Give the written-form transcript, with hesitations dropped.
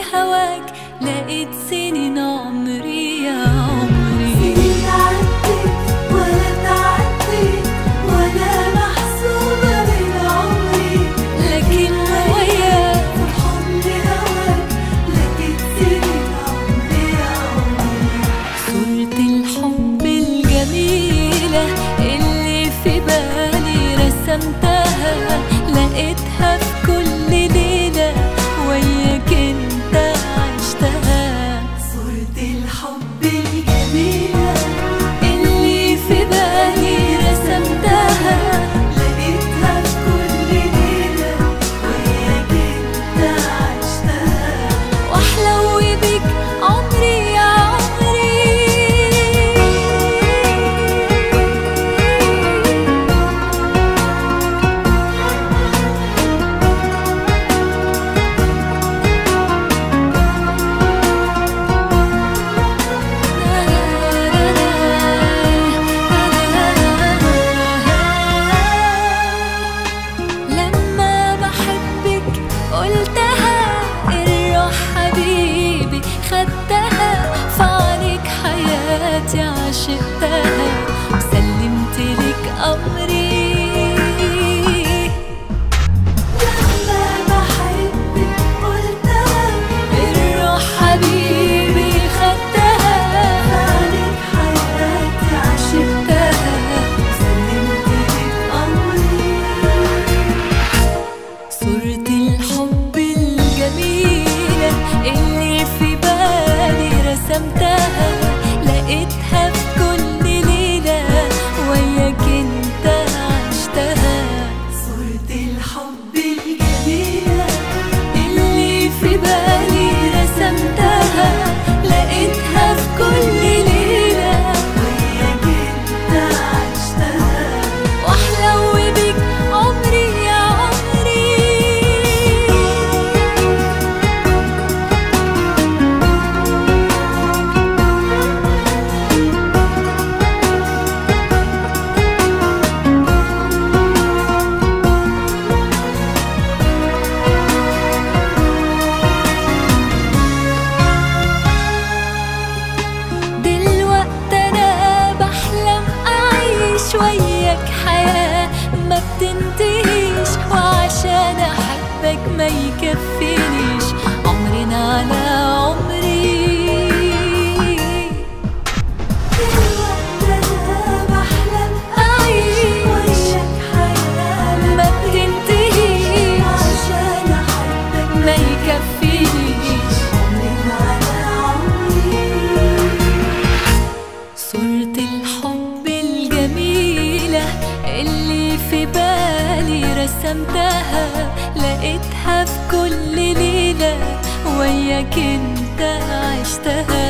هواك لقيت سنين عمري يا عمري. سنين عدت ولا تعدت ولا محسوبة من عمري، لكن وياك في حضن هواك لقيت سنين عمري يا عمري. صورة الحب الجميلة اللي في بالي رسمتها لقيتها في كل ليلة وياك انت عشتها. صورة الحب الجميلة اللي في بالي رسمتها لقيتها في كل ليلة وياك انت عشتها. واحلو بيك عمري يا عمري. لما بحبك قلتها الروح حبيبي خدتها، فعليك حياتي عشقتها وسلمت لك أمري. لما بحبك قلتها الروح حبيبي خدتها عليك حياتي عشقتها وسلمت لك أمري. صورة الحب الجميلة اللي في بالي رسمتها لقيتها في كل ليلة وياك انت عشتها. صورة الحب الجميلة اللي في بالي رسمتها لقيتها في كل ليلة وياك انت عشتها. واحلو بيك عمري يا عمري. دلوقتي انا بحلم اعيش وياك حياة ما بتنتهيش، وعشان احبك ما يكفينيش عمرنا على عمري. دلوقتي أنا بحلم اعيش وياك حياة ما بتنتهيش عشان أحبك ما يكفينيش عمرنا على عمري. صورة الحب الجميلة اللي في بالي رسمتها لقيتها في كل ليلة وياك انت عشتها.